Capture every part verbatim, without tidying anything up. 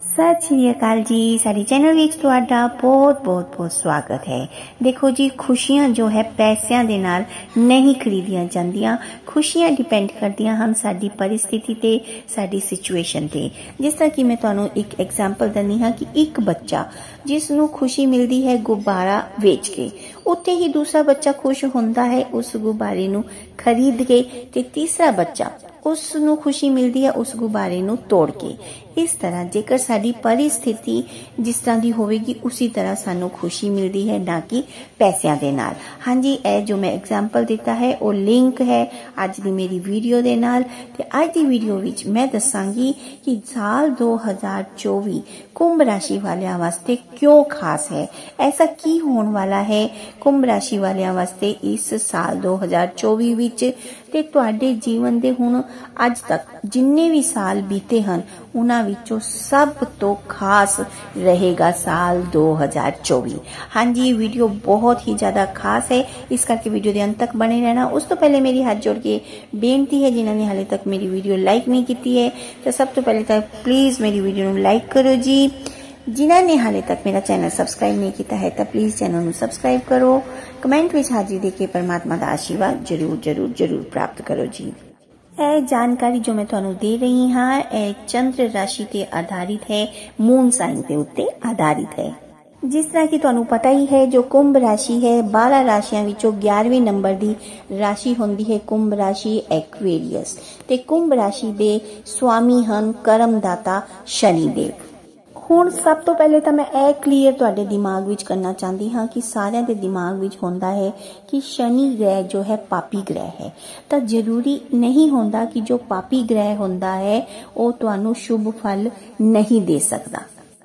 सत श्री अकाल जी। साडे चैनल विच तुहाडा बहुत बहुत बहुत स्वागत है। देखो जी, खुशियां जो है पैसों के नाल नहीं खरीदियां जांदियां। खुशियां डिपेंड करदियां हम साडी परिस्थिति ते, साडी सिचुएशन ते। जिस तरह कि मैं तुहानू एक एग्जाम्पल दनी हाँ कि एक बच्चा जिसनू खुशी मिलती है गुब्बारा वेच के, उत्थे ही दूसरा बच्चा खुश होंदा है उस गुब्बारे नू खरीद के, ते तीसरा बच्चा उसनू खुशी मिलती है उस गुब्बारे नू तोड़ के। इस तरह जेकर साडी परिस्थिति जिस तरह की होवेगी उसी तरह सानू खुशी मिलती है, ना कि पैसों के नाल। हाँ जी, ए जो मैं एग्जाम्पल दिता है वो लिंक है अज दी मेरी वीडियो दे नाल। ते अज दी वीडियो विच मैं दसांगी कि साल दो हज़ार चौबी कुंभ राशि वालियां वास्ते क्यों खास है, ऐसा की होने वाला है कुंभ राशि वालियां वास्ते इस साल दो हज़ार चौबी विच। ते तुहाडे जीवन दे हुण अज तक जिन्ने भी साल बीते हैं उन्हां विचों सब तो खास रहेगा साल दो हज़ार चौबी। हाँ जी, वीडियो बहुत ही ज्यादा खास है, इस करके वीडियो के अंत तक बने रहना। उस तो पहले मेरी हाथ जोड़ के बेनती है, जिन्होंने हाले तक मेरी वीडियो लाइक नहीं की है तो सब तो पहले तो प्लीज मेरी वीडियो को लाइक करो जी। जिन्होंने हाले तक मेरा चैनल सबसक्राइब नहीं किया है तो प्लीज चैनल को सबसक्राइब करो। कमेंट में हाजिरी देके परमात्मा का आशीर्वाद जरूर जरूर जरूर प्राप्त करो जी। यह जानकारी जो मैं तुहानू दे रही हाँ यह चंद्र राशि ते आधारित है, मून साइन के उत्ते आधारित है। जिस तरह की तुहानू पता ही है जो कुंभ राशि है बारह राशियां विचों ग्यारहवीं नंबर दी राशि होंदी है कुंभ राशि एक्वेरियस। ते कुंभ राशि दे स्वामी हन कर्मदाता शनिदेव। हुण सब तो पहले तो मैं ए क्लीयर तुहाडे दिमाग विच करना चाहती हाँ कि सारिਆਂ दे दिमाग विच होंदा है कि शनि ग्रह जो है पापी ग्रह है। तो जरूरी नहीं होंदा कि जो पापी ग्रह होंदा है वो तुहानू शुभ फल नहीं दे सकता,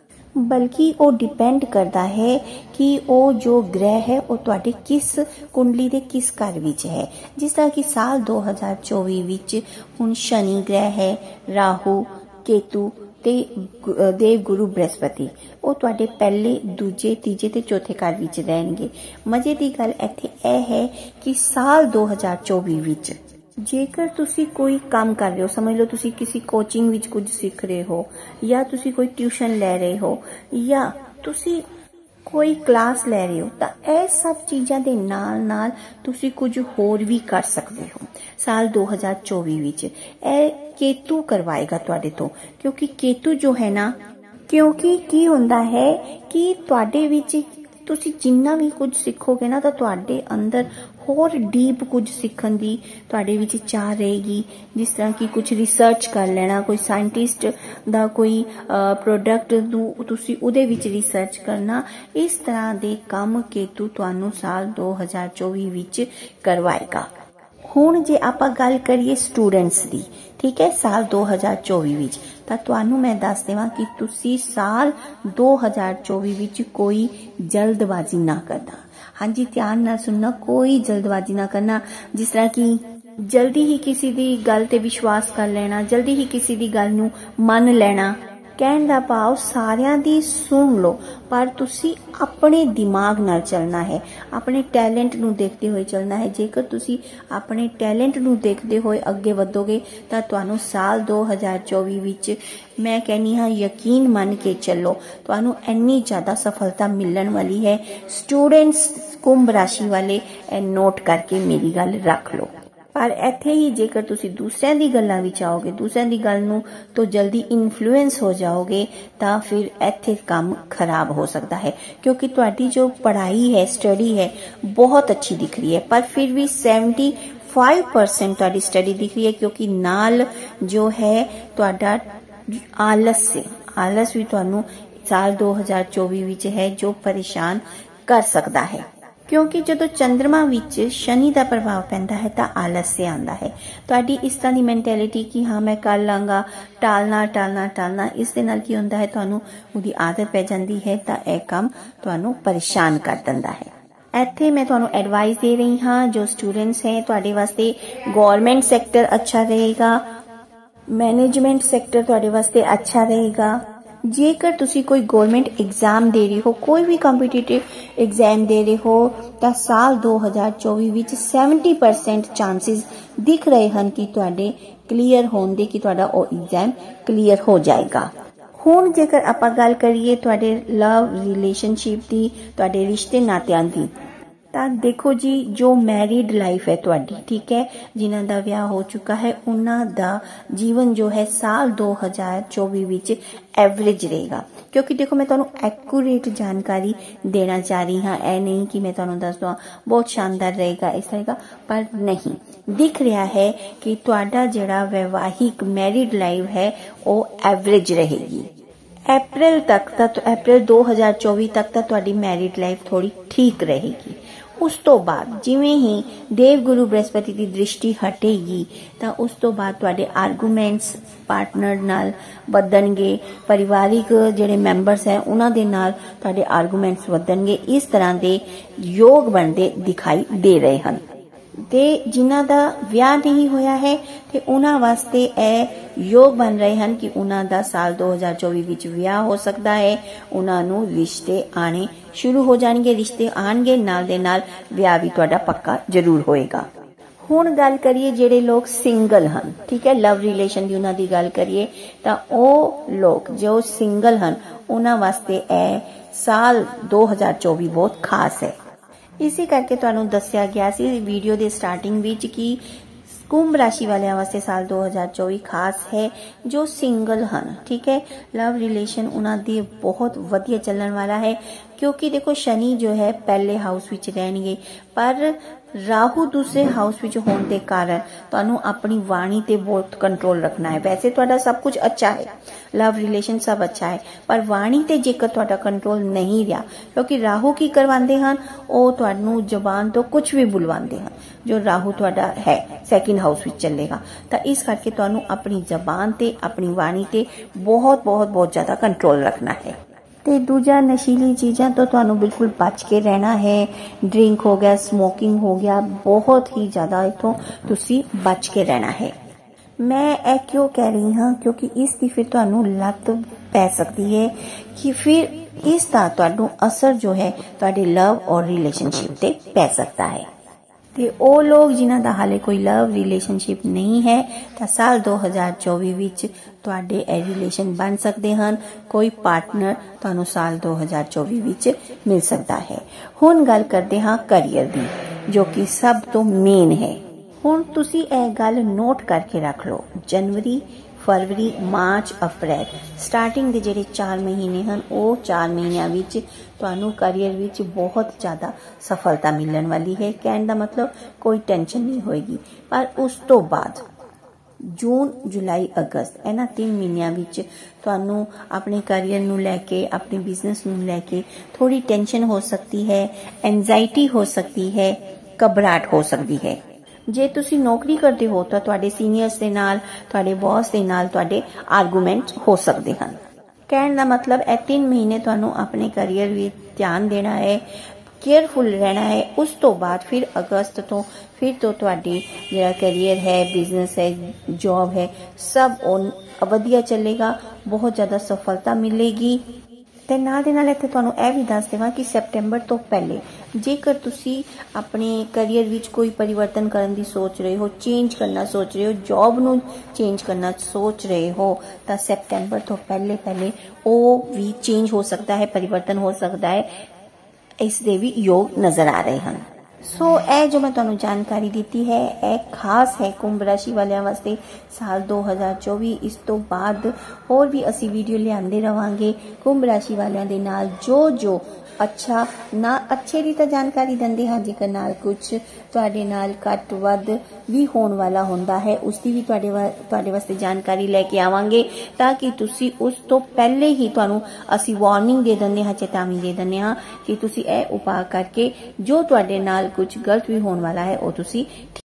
बल्कि वो डिपेंड करता है कि वो जो ग्रह है वो तुहाडे किस कुंडली दे किस घर विच है। जिस तरह कि साल दो हज़ार चौबी विच हुण शनि ग्रह है, राहु केतु ते देव गुरु बृहस्पति वो तुहाडे पहले दूजे तीजे ते चौथे घर विच रहणगे। मजे की गल इत्थे यह है कि साल दो हज़ार चौबी विच जेकर तुसी कोई काम कर रहे हो, समझ लो तुसी किसी कोचिंग विच कुछ सीख रहे हो, या तुसी कोई ट्यूशन ले रहे हो, या तुसी कोई क्लास ले रहे हो, तो यह सब चीज़ों के नाल नाल तुसी कुछ होर भी कर सकते हो। साल दो हज़ार चौबी विच ए केतु करवाएगा तुहाडे तो, क्योंकि केतु जो है ना, क्योंकि की हुंदा है कि तुहाडे विच तुसी जिन्ना भी कुछ सीखोगे ना तो तुहाडे अंदर होर डीप कुछ सीखण दी तुहाडे विच चाह रहेगी। जिस तरह की कुछ रिसर्च कर लेना, कोई साइंटिस्ट दा कोई प्रोडक्ट नूं तुसी उहदे विच रिसर्च करना, इस तरह दे काम केतु तुहानू साल दो हज़ार चौबी विच करवाएगा। हुण जे आपां गल करिए स्टूडेंट्स दी, ठीक है, साल दो हज़ार चौबी विच तां तुहानू मैं दस देवां कि तुसी साल दो हज़ार चौबी विच कोई जल्दबाजी ना करना। हाँ जी, ध्यान नाल सुनना, कोई जल्दबाजी ना करना। जिस तरह की जल्दी ही किसी दी गल ते विश्वास कर लेना, जल्दी ही किसी दी गल नू मन लेना, कहण दा भाव सारियां दी सुन लो, पर तुसी अपने दिमाग नाल चलना है, अपने टैलेंट नू देखते हुए चलना है। जेकर तुसी अपने टैलेंट नू देखते हुए अगे वधोगे तां तुहानू साल दो हज़ार चौबी विच मैं कहनी हाँ यकीन मन के चलो तुहानू इन्नी ज्यादा सफलता मिलने वाली है। स्टूडेंट्स कुंभ राशि वाले नोट करके मेरी गल रख लो। पर इत्थे ही जेकर तुसी दूसरिਆਂ दी गल्लां विच आओगे, दूसरिਆਂ दी गल नू तो जल्दी इन्फ्लुएंस हो जाओगे, तां फिर इत्थे काम खराब हो सकता है। क्योंकि तुहाडी जो पढ़ाई है, स्टडी है, बहुत अच्छी दिख रही है, पर फिर भी सेवेंटी फाइव परसेंट तुहाडी स्टडी दिख रही है, क्योंकि नाल जो है तुहाडा आलस से आलस भी तुहानू साल दो हज़ार चौबी विच है जो परेशान कर सकता है। क्योंकि जदों चंद्रमा विच शनि का प्रभाव पैंदा है तो आलस्य आंदा है। तुहाडी इस तरह की मैंटेलिटी कि हाँ मैं कर लांगा, टालना टालना टालना, इस दे नाल की हुंदा है तुहानू उहदी आदत पै जांदी है, तो यह काम तुहानू परेशान कर दिंदा है। इत्थे मैं तुहानू एडवाइस दे रही हाँ जो स्टूडेंट्स हैं तुहाडे वास्ते गवर्नमेंट सैक्टर अच्छा रहेगा, मैनेजमेंट सैक्टर तुहाडे वास्ते अच्छा रहेगा। जेकर तुसी कोई गवर्नमेंट एग्जाम दे रहे हो, कोई भी कॉम्पिटिटिव एग्जाम दे रहे हो, तो साल दो हज़ार चौबी विच सैवेंटी परसेंट चांसेस दिख रहे हैं कि तुहाडे क्लीयर होने दे, कि तुहाडा ओ एग्जाम क्लीयर हो जाएगा। हुण जेकर आपां गल करिए तुहाडे लव रिलेशनशिप दी, तुहाडे रिश्ते नातियां दी, ਤਾਂ देखो जी जो मैरिड लाइफ है तुहाडी, ठीक है, जिन्हां दा विआह हो चुका है, उन्हां दा जीवन जो है साल दो हज़ार चौबीस विच एवरेज रहेगा। क्योंकि देखो मैं तुहानू एक्यूरेट जानकारी देना चाह रही हाँ, ऐ नहीं कि मैं तुहानू दस दवां बहुत शानदार रहेगा इस रहेगा, पर नहीं दिख रहा है कि तुहाडा जिहड़ा वैवाहिक मैरिड लाइफ है वो एवरेज रहेगी। अप्रैल तक तो अप्रैल दो हज़ार चौबीस तक तो तुहाडी मैरिड लाइफ थोड़ी ठीक रहेगी। उस तो बाद जिवें ही देवगुरु बृहस्पति की दृष्टि हटेगी तो उस तो बाद तुहाडे आर्गूमेंट्स पार्टनर नाल वधणगे, परिवारिक जिहड़े मैंबर्स है उन्हां दे नाल तुहाडे आर्गूमेंट्स वधणगे। इस तरह के योग बनते दिखाई दे रहे हैं। ते जिन्हां दा विआह नहीं होया है ते उन्हां वास्ते ए योग बन रहे हैं कि उन्हां दा साल दो हज़ार चौबीस विच विआह हो सकता है। उन्हां नू रिश्ते आने शुरू हो जाएंगे, रिश्ते आएंगे, नाल दे नाल विआह भी तुहाडा पक्का जरूर होएगा। हुण गल करिए जेड़े लोग सिंगल हन, ठीक है, लव रिलेशन दी उन्हां दी गल करिए तां ओ लोग जो सिंगल हन उन्हां वास्ते ए साल दो हज़ार चौबीस बहुत खास है। इसी करके तुहानू दस्सिया गया सी वीडियो दे स्टार्टिंग विच कि कुंभ राशि वाले वास्ते साल दो हज़ार चौबीस खास है। जो सिंगल हन, ठीक है, लव रिलेशन उन्हां दी बहुत वधिया चलण वाला है। क्योंकि देखो शनि जो है पहले हाउस विच रहणगे, पर राहु दूसरे हाउस विच होने के कारण तुहानू अपनी वाणी ते बहुत कंट्रोल रखना है। वैसे तुहाडा सब कुछ अच्छा है, लव रिलेशन सब अच्छा है, पर वाणी ते जेकर तुहाडा कंट्रोल नहीं रहा, क्योंकि राहु की करवांदे हन ओ तुहानू जबान तो कुछ भी बुलवांदे हन। जो राहु तुहाडा है सैकेंड हाउस विच चलेगा, तो इस करके तुहानू अपनी जबान ते अपनी वाणी ते बहुत बहुत बहुत ज्यादा कंट्रोल रखना है। ते दूजा नशीली चीज़ां तो तुहानू बिल्कुल बच के रहना है। ड्रिंक हो गया, स्मोकिंग हो गया, बहुत ही ज्यादा इथों तुसी बच के रहना है। मैं ए क्यों कह रही हाँ, क्योंकि इसकी फिर तुहानू लत पै सकती है कि फिर इसका तुहानू असर जो है तुहाडे लव और रिलेशनशिप ते पै सकता है। ते ओ लोग जिन्हां दा हाले कोई लव रिलेशनशिप नहीं है तो साल दो हज़ार चौबीस विच तुहाडे ए रिलेशन बन सकते हैं। कोई पार्टनर तुहानू साल दो हज़ार चौबीस विच मिल सकता है। हुण गल करते हाँ करियर दी, जो कि सब तो मेन है। हुण तुसी ए गल नोट करके रख लो, जनवरी फरवरी मार्च अप्रैल स्टार्टिंग के जेडे चार महीने हैं वो चार महीनों विच तुहानू करियर विच बहुत ज़्यादा सफलता मिलने वाली है। कहने का मतलब कोई टेंशन नहीं होएगी। पर उस तो बाद जून जुलाई अगस्त इन्हां तीन महीनों विच तुहानू अपने करियर नू लैके अपने बिजनेस नू लैके थोड़ी टेंशन हो सकती है, एंजाइटी हो सकती है, घबराहट हो सकती है। जे तुसी नौकरी करते हो तो तुहाडे सीनियर्स दे नाल, तुहाडे बॉस दे नाल तुहाडे आर्गूमेंट हो सकते हैं। कहने का मतलब ए तीन महीने तुहानू अपने करियर विच ध्यान देना है, केयरफुल रहना है। उस तो बाद फिर अगस्त तो फिर तो तुहाडी जिहड़ा करियर है, बिजनेस है, जॉब है, सब वधिया चलेगा, बहुत ज़्यादा सफलता मिलेगी। ते नाल दे नाल इत्थे तुहानू ए भी दस देवां कि सितंबर तो पहले जेकर तुसी अपने करियर विच कोई परिवर्तन करने की सोच रहे हो, चेंज करना सोच रहे हो, जॉब नू चेंज करना सोच रहे हो, तो सितंबर तो पहले पहले वो भी चेंज हो सकता है, परिवर्तन हो सकता है। इस दे भी योग नजर आ रहे हैं। सो ए जो मैं तुहानू जानकारी दी है ए खास है कुंभ राशि वालियां वास्ते साल दो हज़ार चौबीस। इस तो बाद होर भी असी वीडियो लियाते रवांगे कुंभ राशि वालियां दे नाल जो जो अच्छा ना अच्छे दी तो जानकारी देंदे हाँ, जेकर नाल कुछ तुहाडे नाल घट वध भी होने वाला हुंदा है उसकी भी तुहाडे तुहाडे वास्ते जानकारी लेके आवांगे, ताकि तुसी उस तो पहले ही तुहानू असी वार्निंग दे देंदे हाँ, चेतावनी दे देंदे हाँ कि तुसी ए उपाय करके जो तुहाडे नाल कुछ गलत भी होने वाला है वो तुसी